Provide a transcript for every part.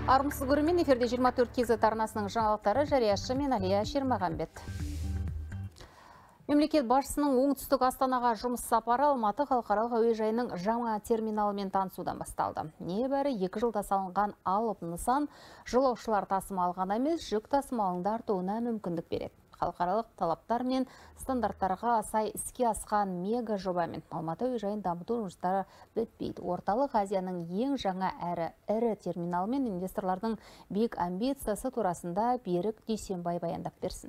Армысыз көрермен, эфирде 24 KZ арнасының жаңалықтары, жарияшы мен Алия Шермағанбет. Мемлекет басшысының оңтүстік Астанаға жұмыс сапары Алматы халықаралық әуежайының жаңа терминалымен танысудан басталды. Небәрі 2 жылда салынған алып нысан жолаушылар тасымалын емес, жүк тасымалының да артуына мүмкіндік береді. Халықаралық талаптар мен стандарттарға сай іске асқан мега жобамен Алматы әуежайын дамыту жұмыстары бітпейді. Орталық Азияның ең жаңа ірі терминалымен инвесторлардың биік амбициясы турасында Берік Дүйсенбай баяндап берсін.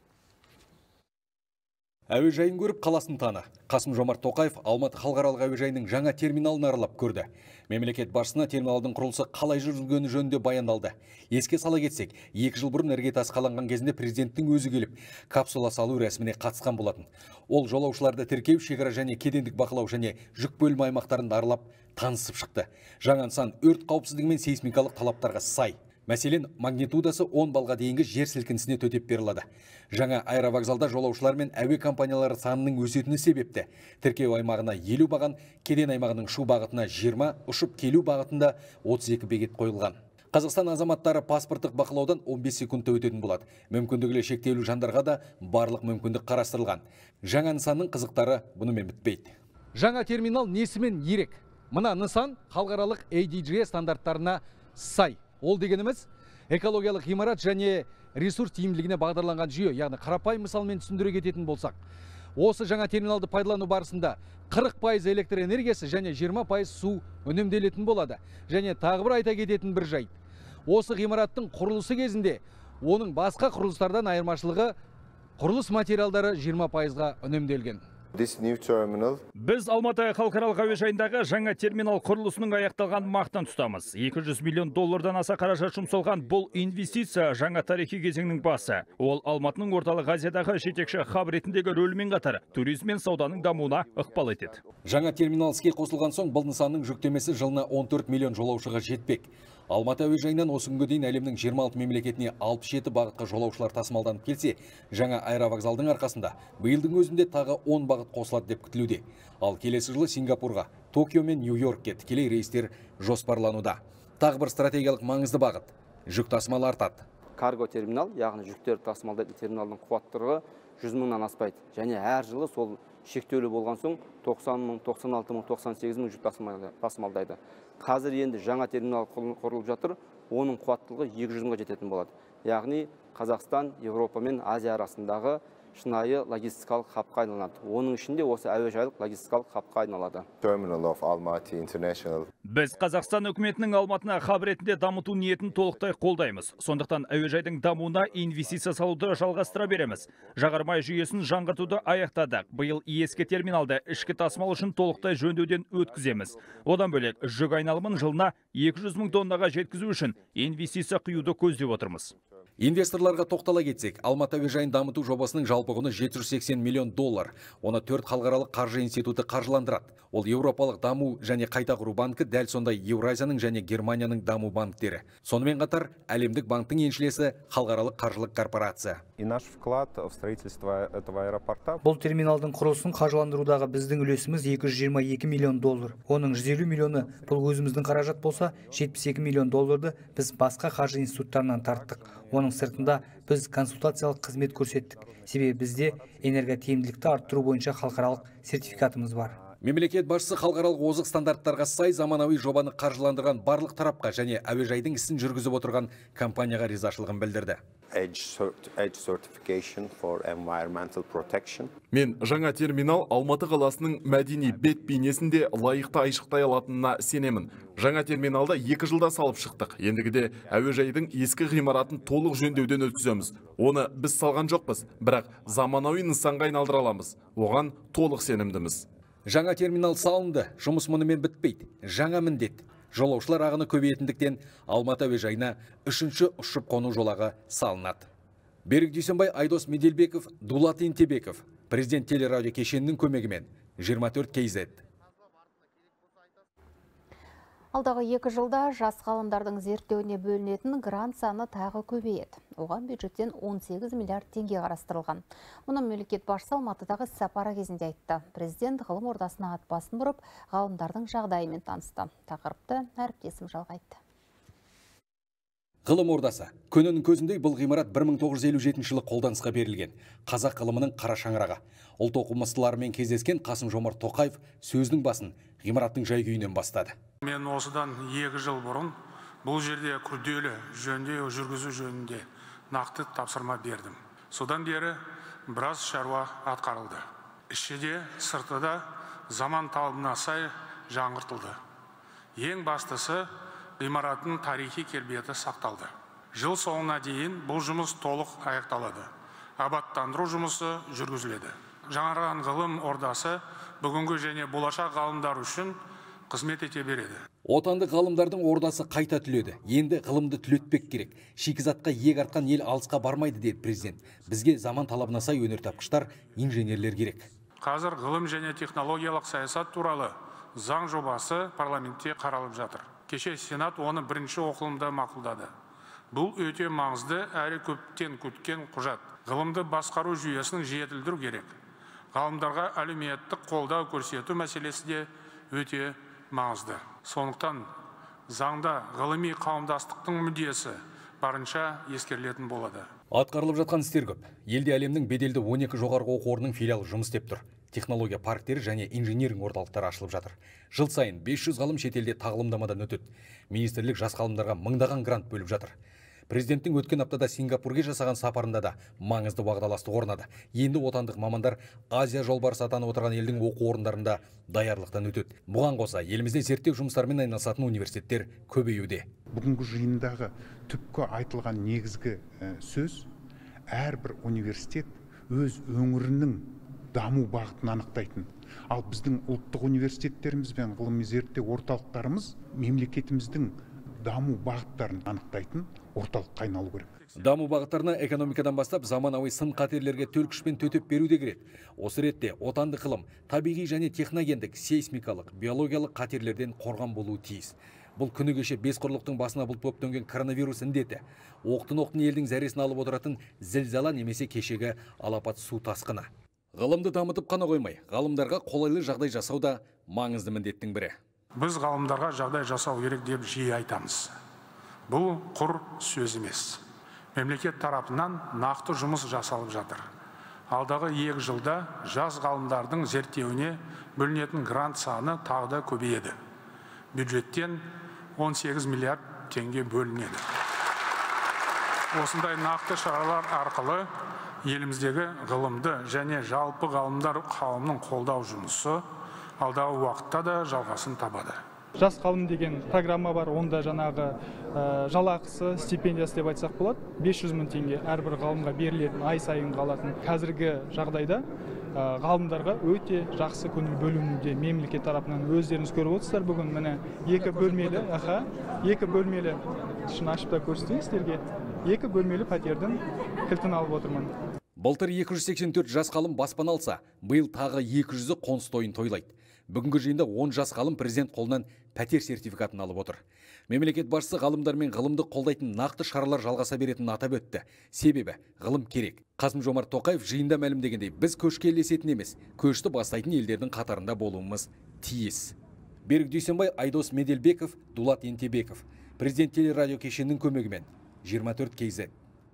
Әуежайын көріп қаласын таны. Қасым-Жомарт Тоқаев Алматы халықаралық әуежайының жаңа терминалын аралап көрді. Мемлекет басшысына терминалдың құрылысы қалай жүргізілгені жөнінде баяндалды. Еске сала кетсек, 2 жыл бұрын іргетасы қаланған кезінде президенттің өзі келіп, капсула салу рәсіміне қатысқан болатын. Ол жолаушыларды тіркеу, шекара және кедендік бақылау және жүк бөлім аймақтарын аралап танысып шықты. Жаңа нысан өрт қауіпсіздігі мен сейсмикалық талаптарға сай. Мәселен, магнитудасы 10 балға дейінгі жер сілкінісіне төтеп беріледі. Жаңа аэровокзалда жолаушылар мен әуе компаниялары санының өсетіні себепті. Тіркеу аймағына 50 баған, кеден аймағының шу бағытына 20, ұшып келу бағытында 32 бекет қойылған. Қазақстан азаматтары паспорттық бақылаудан 15 секундта өтетін болады. Мүмкіндігі шектеулі жандарға да барлық мүмкіндік қарастырылған. Жаңа нысанның қызықтары бұнымен бітпейді. Жаңа терминал несімен ерек? Мына нысан халықаралық ADG стандарттарына сай. Ол дегеніміз экологиялық ғимарат және ресурс тиімділігіне бағдарланған жүйе, яғни қарапайым мысалмен түсіндіре кететін болсақ. Осы жаңа терминалды пайдалану барысында 40% электр энергиясы және 20% су үнемделетін болады. Және тағы бір айта кететін бір жайт. Осы ғимараттың құрылысы кезінде оның басқа құрылыстардан айырмашылығы құрылыс материалдары 20%-ға үнемделген. Біз Алматы халықаралық әуежайындағы жаңа терминал құрылысының аяқталған мақтан тұтамыз. 200 миллион доллардан аса қаражат жұмсалған бұл инвестиция жаңа тарихи кезеңнің басы. Ол Алматының орталық Азиядағы жетекші хаб ретіндегі рөлімен қатар туризм мен сауданың дамуына ықпал етеді. Жаңа терминал іске қосылған соң бұл нысанның жүктемесі жылына 14 миллион жолаушыға жетпек. Алматы әуежайынан осы күнге дейін әлемнің 26 мемлекетіне 67 бағытқа жолаушылар тасымалданып келсе, жаңа аэровокзалдың арқасында биылдың өзінде тағы 10 бағыт қосылады деп күтілуде. Ал келесі жылы Сингапурға, Токио мен Нью-Йоркке тікелей рейстер жоспарлануда. Тағы бір стратегиялық маңызды бағыт – жүк тасымалы артады. Карго терминал, яғни жүктер тасымалдайтын терминалдың қуаттылығы 100 мыңнан аспайды. Және әр жылы сол шектеулі болған соң 90 мың, 96 мың, 98 мың жүк тасымалдайды. Қазір енді жаңа терминал құрылып жатыр, оның қуаттылығы 200 мыңға жететін болады. Яғни Қазақстан, Еуропа мен Азия арасындағы шынайы логистикалық хабқа айналады. Оның ішінде осы әуежайлық логистикалық хабқа айналады. Біз Қазақстан үкіметінің Алматыны хаб ретінде дамыту ниетін толықтай қолдаймыз. Сондықтан әуежайдың дамуына инвестиция салуды жалғастыра береміз. Жағармай жүйесін жаңғыртуды аяқтадық. Биыл ескі терминалды ішкі тасымал үшін толықтай жөндеуден өткіземіз. Одан бөлек жүк айналымын жылына 200 мың тоннаға жеткізу үшін инвестиция құюды көздеп отырмыз. Инвесторларға тоқтала кетсек, Алматы әуежайын дамыту жобасының жалпы құны 780 миллион доллар. Оны 4 халықаралық қаржы институты қаржыландырады. Ол Еуропалық даму және қайта құру банкі, дәл сондай Еуразияның және Германияның даму банктері. Сонымен қатар, әлемдік банктың еншілесі халықаралық қаржылық корпорация. Бұл терминалдың құрылысын қаржыландырудағы біздің үлесіміз 222 миллион доллар. Оның 150 миллионы бұл өзіміздің қаражат болса, 72 миллион долларды біз басқа қаржы институттарынан тарттық. Оның сыртында біз консультациялық қызмет көрсеттік. Себебі бізде энерготиімділікті арттыру бойынша халықаралық сертификатымыз бар. Мемлекет басшысы халықаралық озық стандарттарға сай заманауи жобаны қаржыландырған барлық тарапқа және әуежайдың ісін жүргізіп отырған компанияға ризашылығын білдірді. Мен жаңа терминал Алматы қаласының мәдени бет бейнесінде лайықты айшықтай алатынына сенемін. Жаңа терминалда 2 жылда салып шықтық. Ендігіде әуежайдың ескі ғимаратын толық жөндеуден өткіземіз. Оны біз салған жоқпыз, бірақ заманауи нысанға айналдыра аламыз. Оған толық сенімдіміз. Жаңа терминал салынды, жұмыс мұнымен бітпейді. Жаңа міндет. Жолаушылар ағыны көбейетіндіктен Алматы әуежайына 3-ші ұшып қону жолағы салынады. Берік Дүйсенбай, Айдос Меделбеков, Дулат Интебеков, президент телерадио кешенінің көмегімен 24 KZ. Алдағы 2 жылда жас ғалымдардың зерттеуіне бөлінетін грант саны тағы көбейеді. Оған бюджеттен 18 миллиард теңге қарастырылған. Мұны мемлекет басшысы Алматыдағы сапары кезінде айтты. Президент ғылым ордасына ат басын бұрып, ғалымдардың жағдайымен танысты. Тақырыпты әріптесім жалғайды. Ғылым ордасы. Күнінің көзіндей бұл ғимарат 1957 жылы қолданысқа берілген. Қазақ ғылымының қара шаңырағы. Ұлт оқымыстыларымен кездескен Қасым-Жомарт Тоқаев сөздің басын ғимараттың жай-күйінен бастады. Мен осыдан 2 жыл бұрын бұл жерде күрделі жөндеу жүргізу жөнінде нақты тапсырма бердім. Содан бері біраз шаруа атқарылды. Іші де сырты да заман талабына сай жаңғыртылды. Ең бастысы ғимараттың тарихи келбеті сақталды. Жыл соңына дейін бұл жұмыс толық аяқталады. Абаттандыру жұмысы жүргізіледі. Жаңарған ғылым ордасы бүгінгі және болашақ ғалымдар үшін қызмет ете береді. Отандық ғалымдардың ордасы қайта түледі. Енді ғылымды түлетпек керек. Шикізатқа иек артқан ел алысқа бармайды деді президент. Бізге заман талабына сай өнертапқыштар, инженерлер керек. Қазір ғылым және технологиялық саясат туралы заң жобасы парламентте қаралып жатыр. Кеше Сенат оны бірінші оқылымда мақұлдады. Бұл өте маңызды әрі көптен күткен құжат. Ғылымды басқару жүйесін жетілдіру керек. Ғалымдарға әлеуметтік қолдау көрсету мәселесі де өте маңызды. Сондықтан заңда ғылыми қауымдастықтың мүддесі барынша ескерілетін болады. Атқарылып жатқан істер көп. Елде әлемнің беделді 12 жоғарғы оқу орнының филиалы жұмыс істеп тұр. Технология парктері және инженеринг орталықтары ашылып жатыр. Жыл сайын 500 ғалым шетелде тағылымдамадан өтеді. Министрлік жас ғалымдарға мыңдаған грант бөліп жатыр. Президенттің өткен аптада Сингапурге жасаған сапарында да маңызды уағдаластық орнады. Енді отандық мамандар Азия жолбарысы атанып отырған елдің оқу орындарында даярлықтан өтеді. Бұған қоса елімізде зерттеу жұмыстарымен айналысатын университеттер көбеюде. Бүгінгі жиындағы түпкі айтылған негізгі сөз, әрбір университет өз өңірінің даму бағытын анықтайтын. Ал біздің ұлттық университеттеріміз бен ғылыми зерттеу орталықтарымыз мемлекетіміздің даму бағыттарын анықтайтын орталыққа айналу керек. Даму бағыттарына экономикадан бастап заманауи сын қатерлерге төлкішпен төтеп беруде кіреді. Осы ретте отандық ғылым табиғи және техногендік, сейсмикалық, биологиялық қатерлерден қорған болуы тиіс. Бұл күні кеше бес құрлықтың басына бұлт болып төнген коронавирус індеті. Оқтын-оқтын елдің зәресін алып отыратын зілзала немесе кешегі алапат су тасқыны. Ғылымды дамытып қана қоймай, ғалымдарға қолайлы жағдай жасау да маңызды міндеттің бірі. Біз ғалымдарға жағдай жасау керек деп жиі айтамыз. Бұл құр сөз емес. Мемлекет тарапынан нақты жұмыс жасалып жатыр. Алдағы 2 жылда жас ғалымдардың зерттеуіне бөлінетін грант саны тағы да көбейеді. Бюджеттен 18 миллиард теңге бөлінеді. Осындай нақты шаралар арқылы еліміздегі ғылымды және жалпы ғалымдар қауымның қолдау жұмысы алдағы уақытта да жалғасын табады. Жас ғалым деген программа бар, онда жаңағы жалақысы, стипендиясы деп айтсақ болады. 500 мың теңге әрбір ғалымға берілетін, ай сайын қалатын. Қазіргі жағдайда ғалымдарға өте жақсы көңіл бөлінуде мемлекет тарапынан. Өздеріңіз көріп отырсыздар, бүгін міне 2 бөлмелі шын ашып та көрсетейін сіздерге. 2 бөлмелі пәтердің кілтін алып отырмын. Былтыр 284 жас ғалым баспана алса, биыл тағы 200-і қоныс тойын тойлайды. Бүгінгі жиында 10 жас ғалым президент қолынан пәтер сертификатын алып отыр. Мемлекет басшысы ғалымдар мен ғылымды қолдайтын нақты шаралар жалғаса беретінін атап өтті. Себебі ғылым керек. Қасым-Жомарт Тоқаев жиында мәлімдегендей, біз көшке ілесетін емес, көшті бастайтын елдердің қатарында болуымыз тиіс. Берік Дүйсенбай, Айдос Меделбеков, Дулат Ентебеков. Президент телерадио кешенінің көмегімен 24 KZ.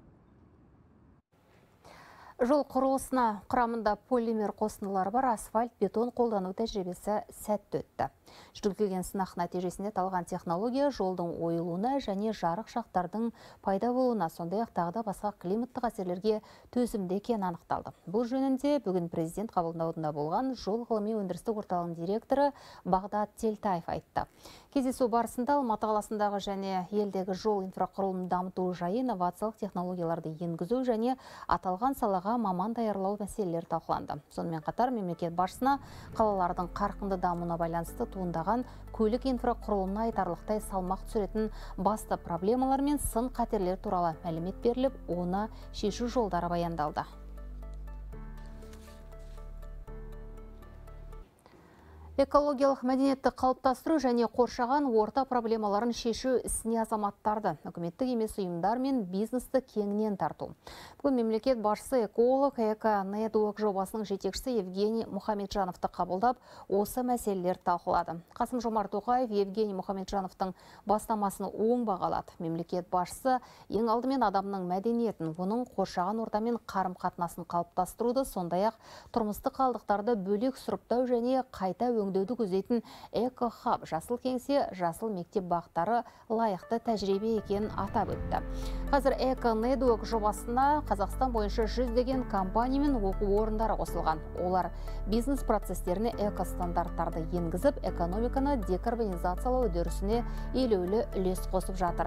Жол құрылысына құрамында полимер қосындылары бар асфальт, бетон қолдану тәжірибесі сәтті өтті. Жүргізілген сынақ нәтижесінде талған технология жолдың ойылуына және жарық шақтардың пайда болуына, сондай-ақ тағы да басқа климаттық әсерлерге төзімді екені анықталды. Бұл жөнінде бүгін президент қабылдауында болған жол ғылыми өндірістік орталығының директоры Бағдат Телтаев айтты. Кездесу барысында Алматы қаласындағы және елдегі жол инфрақұрылымын дамыту жайы, инновациялық технологияларды енгізу және аталған салаға маман даярлау мәселелері талқыланды. Сонымен қатар мемлекет басшысына қалалардың қарқынды дамуына байланысты туындаған көлік инфрақұрылымына айтарлықтай салмақ түсіретін басты проблемалар мен сын қатерлер туралы мәлімет беріліп, оны шешу жолдары баяндалды. Экологиялық мәдениетті қалыптастыру және қоршаған орта проблемаларын шешу ісіне азаматтарды, үкіметтік емес ұйымдар мен бизнесті кеңінен тарту. Бүгін мемлекет басшысы эколог Эко-Network жобасының жетекшісі Евгений Мұхамеджановты қабылдап, осы мәселелерді талқылады. Қасым-Жомарт Тоқаев Евгений Мұхамеджановтың бастамасын оң бағалады. Мемлекет басшысы ең алдымен адамның мәдениетін, оның қоршаған ортамен қарым-қатынасын қалыптастыруды, сондай-ақ тұрмыстық қалдықтарды бөлек сұрыптау және қайта өңдеуді көздейтін Эко-Хаб, жасыл кеңсе, жасыл мектеп бақтары лайықты тәжірибе екенін атап өтті. Қазір Эко-Network жобасына Қазақстан бойынша 100-деген компания мен оқу орындары қосылған. Олар бизнес процестеріне эко-стандарттарды енгізіп, экономиканы декарбонизациялау үдерісіне елеулі үлес қосып жатыр.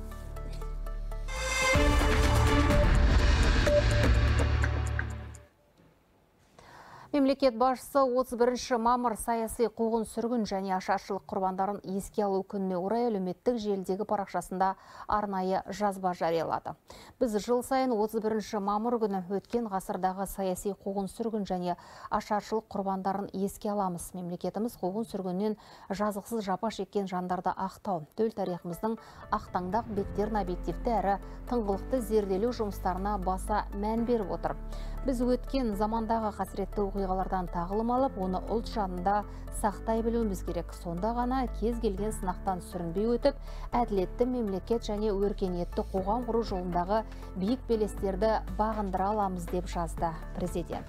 Мемлекет басшысы 31 мамыр саяси қуғын-сүргін және ашаршылық құрбандарын еске алу күніне орай әлеуметтік желідегі парақшасында арнайы жазба жариялады. Біз жыл сайын 31 мамыр күні өткен ғасырдағы саяси қуғын-сүргін және ашаршылық құрбандарын еске аламыз. Мемлекетіміз қуғын-сүргіннен жазықсыз жапа шеккен жандарды ақтау, төл тарихымыздың ақтаңдақ беттерін объективті әрі тыңғылықты зерделеу жұмыстарына баса мән беріп отыр. Біз өткен замандағы қасіретті оқиғалардан тағылым алып, оны ұлт жанында сақтай білуіміз керек. Сонда ғана кез келген сынақтан сүрінбей өтіп, әділетті мемлекет және өркениетті қоғам құру жолындағы биік белестерді бағындыра аламыз деп жазды президент.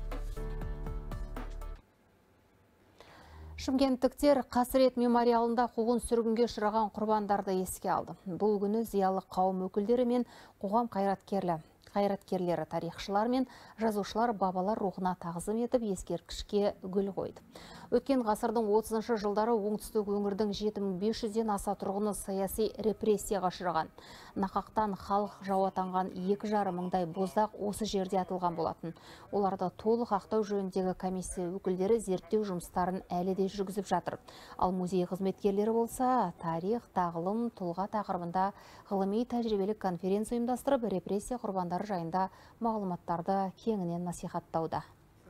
Шымкенттіктер қасірет мемориалында қуғын-сүргінге ұшыраған құрбандарды еске алды. Бұл күні зиялы қауым өкілдері мен қоғам қайраткерлері, тарихшылар мен жазушылар бабалар рухына тағзым етіп, ескерткішке гүл қойды. Өткен ғасырдың 30-шы жылдары оңтүстік өңірдің 7500-ден аса тұрғыны саяси репрессияға ұшыраған. Нақақтан халық жауатанған 2,5 мыңдай боздақ осы жерде атылған болатын. Оларды толық ақтау жөніндегі комиссия өкілдері зерттеу жұмыстарын әлі де жүргізіп жатыр. Ал музей қызметкерлері болса, тарих, тағылым, тұлға тақырыбында ғылыми тәжірибелік конференция ұйымдастырып, репрессия құрбандары жайында мағлұматтарды кеңінен насихаттауда.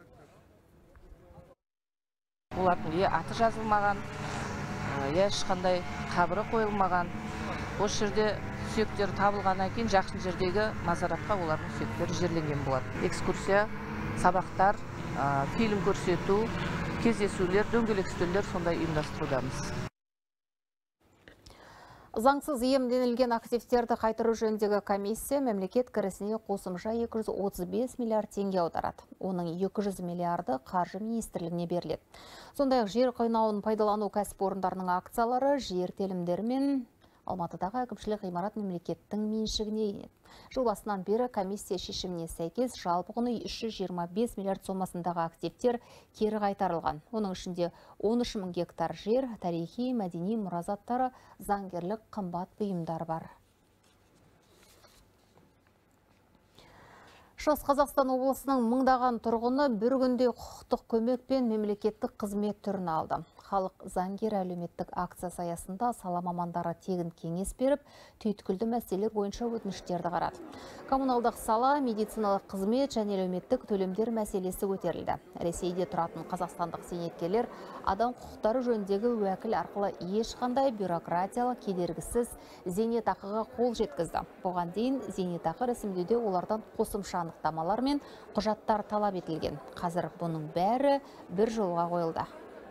Олардың аты жазылмаған, ешқандай қабірі қойылмаған. Осы жерде сүйектері табылғаннан кейін жақын жердегі мазаратқа олардың сүйектері жерленген болады. Экскурсия, сабақтар, фильм көрсету, кездесулер, дөңгелек үстелдер сондай ұйымдастырудамыз. Заңсыз иемденілген активтерді қайтару жөніндегі комиссия мемлекет кірісіне қосымша 235 миллиард теңге аударады. Оның 200 миллиарды қаржы министрлігіне беріледі. Сондай-ақ жер қойнауын пайдалану кәсіпорындарының акциялары, жер телімдері мен Алматыдағы әкімшілік ғимарат мемлекеттің меншігіне енеді. Жыл басынан бері комиссия шешіміне сәйкес жалпы құны 325 миллиард сомасындағы активтер кері қайтарылған. Оның ішінде 13 мың гектар жер, тарихи, мәдени мұразаттары, заңгерлік қымбат бұйымдар бар. Шығыс Қазақстан облысының мыңдаған тұрғыны бір күнде құқықтық көмек пен мемлекеттік қызмет түрін алды. Халық заңгер әлеуметтік акция аясында сала мамандары тегін кеңес беріп, түйткілді мәселелер бойынша өтініштерді қарады. Коммуналдық сала, медициналық қызмет және әлеуметтік төлемдер мәселесі көтерілді. Ресейде тұратын қазақстандық зейнеткерлер адам құқықтары жөніндегі уәкіл арқылы ешқандай бюрократиялық кедергісіз зейнетақыға қол жеткізді. Бұған дейін зейнетақы рәсімдеуде олардан қосымша анықтамалар мен құжаттар талап етілген. Қазір бұның бәрі бір жолға қойылды.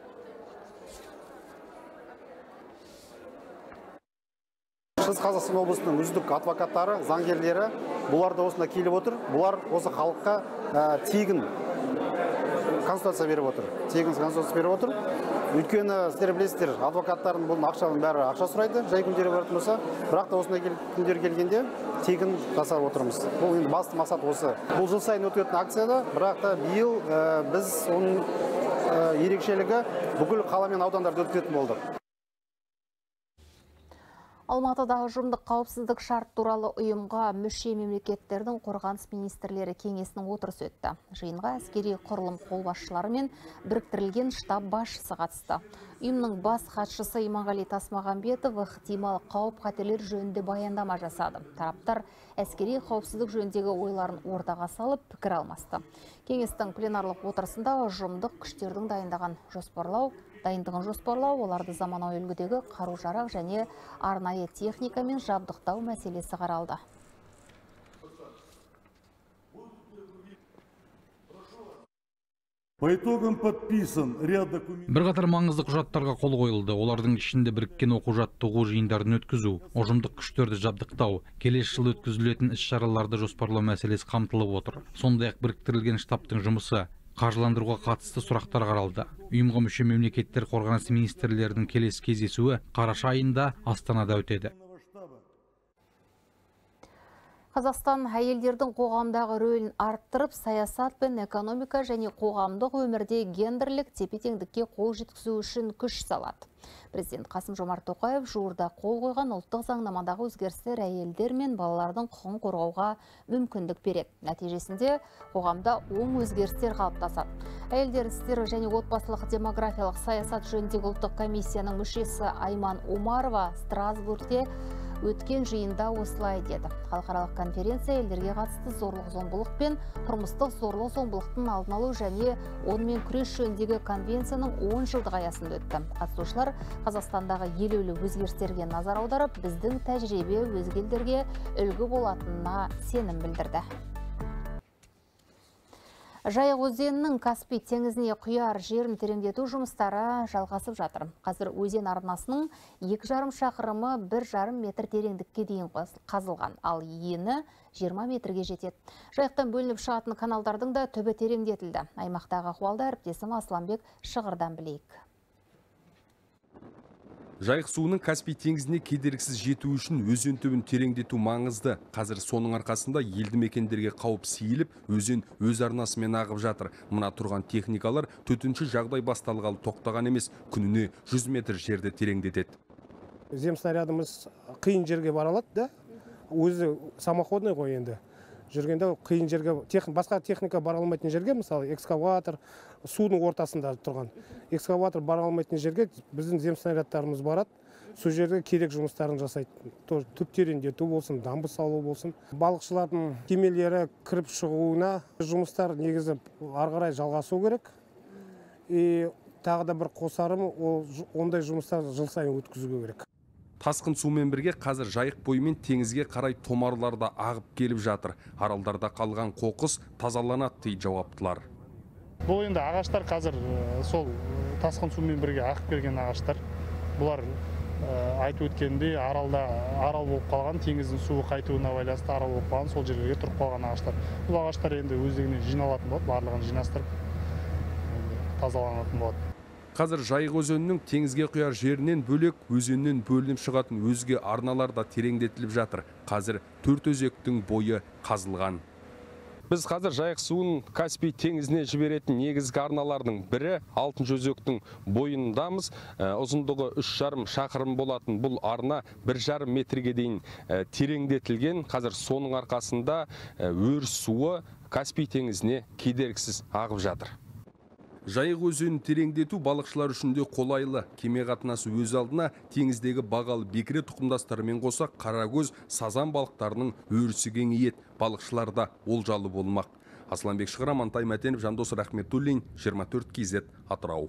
Шығыс Қазақстан облысының үздік адвокаттары, заңгерлері, бұлар да осында келіп отыр. Бұлар осы халыққа тегін консультация беріп отыр. Өйткені сіздер білесіздер, адвокаттардың бұл ақшаның бәрі ақша сұрайды, жай күндері баратын болса, бірақ та осындай күндер келгенде тегін жасап отырмыз. Бұл енді басты мақсат осы. Бұл жыл сайын өтетін акцияда, бірақ та биыл біз оның ерекшелігі бүкіл қала мен аудандарды өткізетін болдық. Алматыдағы ұжымдық қауіпсіздік шарт туралы ұйымға мүше мемлекеттердің қорғаныс министрлері кеңесінің отырысы өтті. Жиынға әскери құрылым қолбасшылары мен біріктірілген штаб басшысы қатысты. Ұйымның бас хатшысы Иманғали Тасмағамбетов ықтимал қауіп-қатерлер жөнінде баяндама жасады. Тараптар әскери қауіпсіздік жөніндегі ойларын ортаға салып пікір алмасты. Кеңестің пленарлық отырысында ұжымдық күштердің дайындығын жоспарлау, оларды заманауи үлгідегі қару-жарақ және арнайы техникамен жабдықтау мәселесі қаралды. По итогам подписан ряд документов. Бірқатар маңызды құжаттарға қол қойылды. Олардың ішінде біріккен оқу-жаттығу жиындарын өткізу, ұжымдық күштерді жабдықтау, келесі жыл өткізілетін іс-шараларды жоспарлау мәселесі қамтылып отыр. Сондай-ақ біріктірілген штабтың жұмысы, қаржыландыруға қатысты сұрақтар қаралды. Ұйымға мүше мемлекеттер қорғаныс министрлерінің келесі кездесуі қараша айында Астанада өтеді. Қазақстан әйелдердің қоғамдағы рөлін арттырып, саясат пен экономика және қоғамдық өмірде гендерлік тепе-теңдікке қол жеткізу үшін күш салады. Президент Қасым-Жомарт Тоқаев жуырда қол қойған ұлттық заңнамадағы өзгерістер әйелдер мен балалардың құқығын қорғауға мүмкіндік береді. Нәтижесінде қоғамда оң өзгерістер қалыптасады. Әйелдер істері және отбасылық демографиялық саясат жөніндегі ұлттық комиссияның мүшесі Айман Омарова Страсбургте өткен жиында осылай деді. Халықаралық конференция әйелдерге қатысты зорлық-зомбылық пен тұрмыстық зорлық-зомбылықтың алдын алу және онымен күрес жөніндегі конвенцияның 10 жылдық аясында өтті. Қатысушылар Қазақстандағы елеулі өзгерістерге назар аударып, біздің тәжірибе өзге елдерге үлгі болатынына сенім білдірді. Жайық өзенінің Каспий теңізіне құяр жерін тереңдету жұмыстары жалғасып жатыр. Қазір өзен арнасының 2,5 шақырымы 1,5 метр тереңдікке дейін қазылған, ал ені 20 метрге жетеді. Жайықтан бөлініп шығатын каналдардың да түбі тереңдетілді. Аймақтағы ахуалды әріптесім Асланбек Шығырдан білейік. Жайық суының Каспий теңізіне кедергісіз жету үшін өзен түбін тереңдету маңызды. Қазір соның арқасында елді мекендерге қауіп сейіліп, өзен өз арнасымен ағып жатыр. Мына тұрған техникалар төтенше жағдай басталғалы тоқтаған емес, күніне 100 метр жерді тереңдетеді. Земснарядымыз қиын жерге бара алады да, өзі самоходный ғой енді. Жүргенде қиын жерге, басқа техника бара алмайтын жерге, мысалы экскаватор, судың ортасында тұрған экскаватор бара алмайтын жерге біздің земснарядтарымыз барады. Сол жерде керек жұмыстарын жасайды. Түп тереңдету болсын, дамбы салу болсын. Балықшылардың кемелері кіріп шығуына жұмыстар негізі ары қарай жалғасу керек. И тағы да бір қосарым, ондай жұмыстар жыл сайын өткізуге керек. Тасқын сумен бірге қазір жайық бойымен теңізге қарай томарларда ағып келіп жатыр. Аралдарда қалған қоқыс тазаланады дейді жауаптылар. Бұл енді ағаштар қазір сол тасқын сумен бірге ағып келген ағаштар. Бұлар айтып өткенде арал болып қалған, теңіздің суы қайтуына байланысты арал болып қалған, сол жерлерге тұрып қалған ағаштар. Бұл ағаштар енді өздігінен жиналатын болады, барлығын жинастырып тазаланатын болады. Қазір Жайық өзенінің теңізге құяр жерінен бөлек өзеннен бөлініп шығатын өзге арналар да тереңдетіліп жатыр. Қазір 4 өзектің бойы қазылған. Біз қазір Жайық суын Каспий теңізіне жіберетін негізгі арналардың бірі Алтын өзектің бойындамыз. Ұзындығы 3,5 шақырым болатын бұл арна 1,5 метрге дейін тереңдетілген. Қазір соның арқасында өріс суы Каспий теңізіне кедергісіз ағып жатыр. Жайық өзенін тереңдету балықшылар үшін де қолайлы. Кеме қатынасы өз алдына теңіздегі бағалы бекіре тұқымдастарымен қоса қарагөз, сазан балықтарының өрісі кеңейеді. Балықшылар да олжалы болмақ. Асланбек Шығыр, Амантай Мәтенов, Жандос Рахметуллин, 24 KZ, Атырау.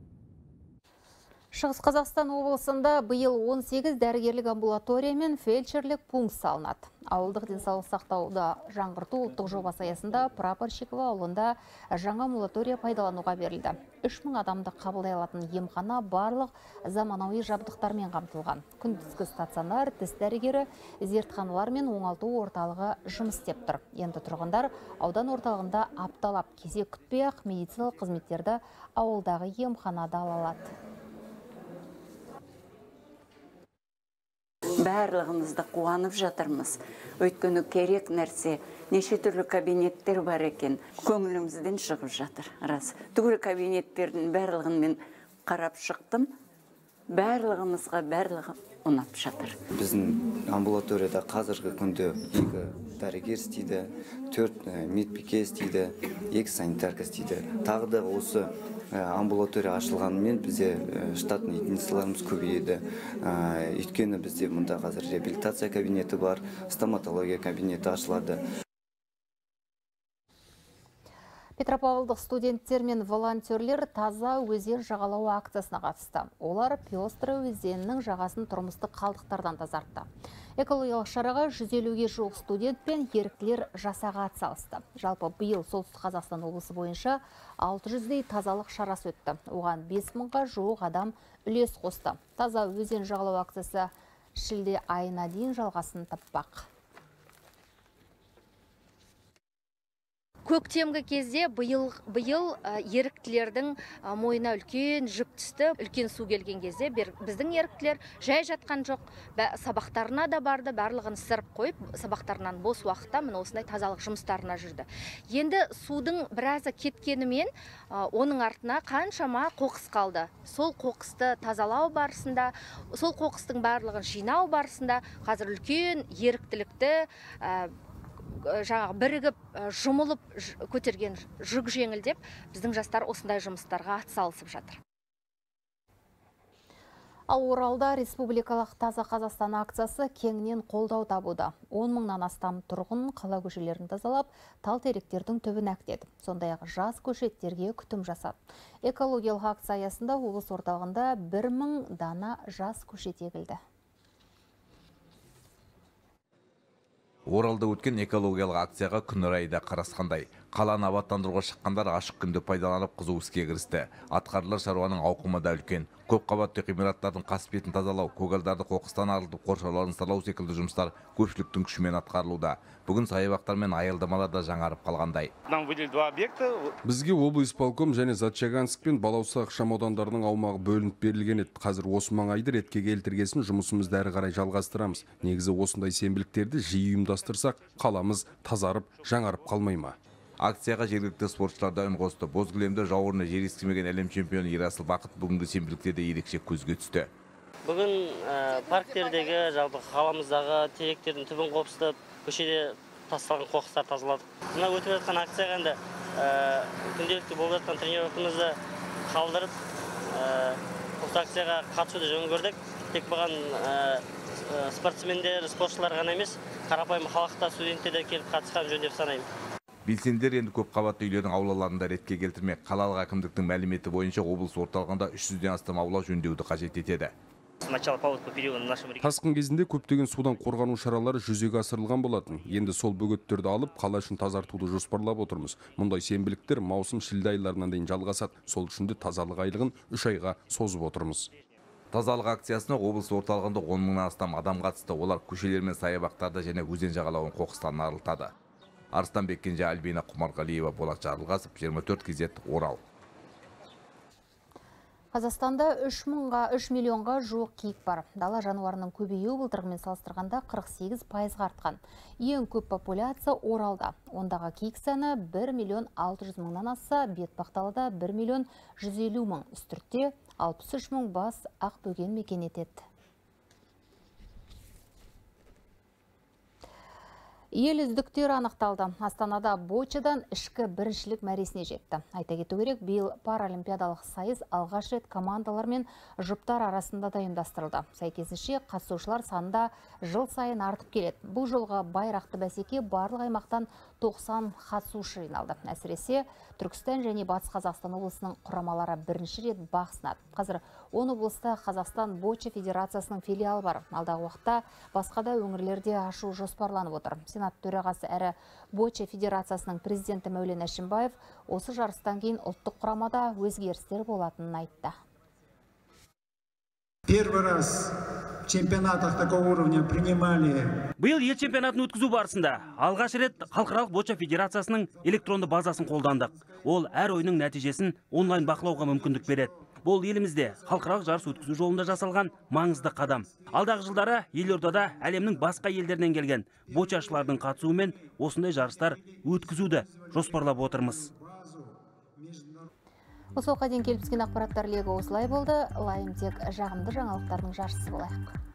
Шығыс Қазақстан облысында биыл 18 дәрігерлік амбулатория мен фельдшерлік пункт салынады. Ауылдық денсаулық сақтауда жаңғырту ұлттық жобасы аясында Прапорщиково ауылында жаңа амбулатория пайдалануға берілді. 3000 адамды қабылдай алатын емхана барлық заманауи жабдықтармен қамтылған. Күндізгі стационар, тіс дәрігері, зертханалар мен оңалту орталығы жұмыс істеп тұр. Енді тұрғындар аудан орталығында апталап кезек күтпей-ақ медициналық қызметтерді ауылдағы емханада ала алады. Барлығымызды қуанып жатырмыз. Өйткені керек нәрсе, неше түрлі кабинеттер бар екен, көңілімізден шығып жатыр. Рас. Түгіл кабинеттердің барлығын мен қарап шықтым. Барлығымызға барлығы ұнап жатыр. Біздің амбулаторияда қазіргі күнде 2 дәрігер істейді, 4 медбике істейді, 2 санитарка істейді. Тағы да осы амбулатория ашылғанымен бізде штатный единицаларымыз көбейеді. Өйткені бізде мұнда қазір реабилитация кабинеті бар, стоматология кабинеті ашылады. Петропавлдық студенттер мен волонтерлер таза өзен жағалауы акциясына қатысты. Олар Пиостра өзенінің жағасын тұрмыстық қалдықтардан тазартты. Экологиялық шараға 150-ге жуық студент пен еріктілер жасағы атсалысты. Жалпы биыл Солтүстік Қазақстан облысы бойынша 600-дей тазалық шарасы өтті. Оған 5000-ға жуық адам үлес қосты. Таза өзен жағалау акциясы шілде айына дейін жалғасын таппақ. Көктемгі кезде биыл еріктілердің мойына үлкен жүк түсті. Үлкен су келген кезде біздің еріктілер жай жатқан жоқ. Сабақтарына да барды, барлығын сырып қойып, сабақтарынан бос уақытта міне осындай тазалық жұмыстарына жүрді. Енді судың біразы кеткенімен, оның артына қаншама қоқыс қалды. Сол қоқысты тазалау барысында, сол қоқыстың барлығын жинау барысында қазір үлкен еріктілікті бірігіп жұмылып көтерген жүк жеңілдеп, біздің жастар осындай жұмыстарға атсалысып жатыр. Ал Оралда республикалық Таза Қазақстан акциясы кеңінен қолдау табуда. 10 мыңнан астам тұрғын қала көшелерін тазалап, тал-теректердің түбін әктеді. Сондай-ақ жас көшеттерге күтім жасады. Экологиялық акция аясында облыс орталығында 1000 дана жас көшет егілді. Оралда өткен экологиялық акцияға күн райы да қарасқандай. Қаланы абаттандыруға шыққандар ашық күнді пайдаланып қызу іске кірісті. Атқарылар шаруаның ауқымы да үлкен. Көп қабатты ғимараттардың қасбетін тазалау, көгалдарды қоқыстан арылтып қоршауларын сарлау секілді жұмыстар көпшіліктің күшімен атқарылуда. Бүгін саябақтар мен аялдамалар да жаңарып қалғандай. Бізге облисполком және Зачаганск пен Балауса ықшамаудандарының аумағы бөлініп берілген еді. Қазір осы маңайды ретке келтіргесін жұмысымызды әрі қарай жалғастырамыз. Негізі осындай сенбіліктерді жиі ұйымдастырсақ, қаламыз тазарып, жаңарып қалмай ма? Акцияға жергілікті спортшылар да үн қосты. Боз кілемді жауырыны жер ескімеген әлем чемпионы Ерасыл Бақыт бүгінгі сенбіліктерде ерекше көзге түсті. Бүгін парктердегі, жалпы қаламыздағы теректердің түбін қопсытып, көшеде тасталған қоқыстар тазаладық. Мына өтіп жатқан акцияға енді күнделікті болып жатқан тренировкамызды қалдырып, осы акцияға қатысуды жөн көрдік. Тек бұған спортсмендер, спортшылар ғана емес, қарапайым халықта, студенттер де келіп қатысқан жөн деп санаймын. Белсенділер енді көп қабатты үйлердің аулаларында ретке келтірмек. Қалалық әкімдіктің мәліметі бойынша облыс орталығында 300-ден астам аула жөндеуді қажет етеді. Тасқын кезінде көптеген судан қорғану шаралары жүзеге асырылған болатын. Енді сол бөгеттерді алып, қала үшін тазартуды жоспарлап отырмыз. Мұндай сенбіліктер маусым шілде айларынан дейін жалғасады. Сол үшін де тазалық айлығын 3 айға созып отырмыз. Тазалық акциясына облыс орталығында 10 мыңнан астам адам қатысты. Олар көшелер мен саябақтарда және өзен жағалауын қоқыстан арылтады. Арыстанбек Кенже, Альбина Құмарғалиева, Болат Жарылғасов, 24 кезет, Орал. Қазақстанда 3 миллионға жуық киік бар. Дала жануарының көбеюі былтырғымен салыстырғанда 48% артқан. Ең көп популяция Оралда. Ондағы киік саны 1.600.000-нан асса, Бетпақдалыда 1.150.000, Үстіртте 63.000 бас ақбөген мекен етеді. Ел үздіктері анықталды. Астанада бочадан ішкі біріншілік мәресіне жетті. Айта кету керек, биыл паралимпиадалық сайыс алғаш рет командалар мен жұптар арасында да ұйымдастырылды. Сәйкесінше қатысушылар санында жыл сайын артып келеді. Бұл жолға байрақты бәсеке барлық аймақтан 90 қатысушы жиналды. Әсіресе Түркістан және Батыс Қазақстан облысының құрамалары бірінші рет бақ сынады. Қазір 10 облыста Қазақстан боча федерациясының филиалы бар. Алдағы уақытта басқа да өңірлерде ашу жоспарланып отыр. Сенат төрағасы әрі боча федерациясының президенті Мәулен Әшімбаев осы жарыстан кейін ұлттық құрамада өзгерістер болатынын айтты. Первый раз в чемпионатах такого уровня принимали. Биыл ел чемпионатын өткізу барысында алғаш рет халықаралық боча федерациясының электронды базасын қолдандық. Ол әр ойының нәтижесін онлайн бақылауға мүмкіндік береді. Бұл елімізде халықаралық жарыс өткізу жолында жасалған маңызды қадам. Алдағы жылдары елордада әлемнің басқа елдерінен келген бочашылардың қатысуымен осындай жарыстар өткізуді жоспарлап отырмыз. Осы уақытқа дейін келіп түскен ақпараттар легі осылай болды. Лайым тек жағымды жаңалықтардың жаршысы болайық.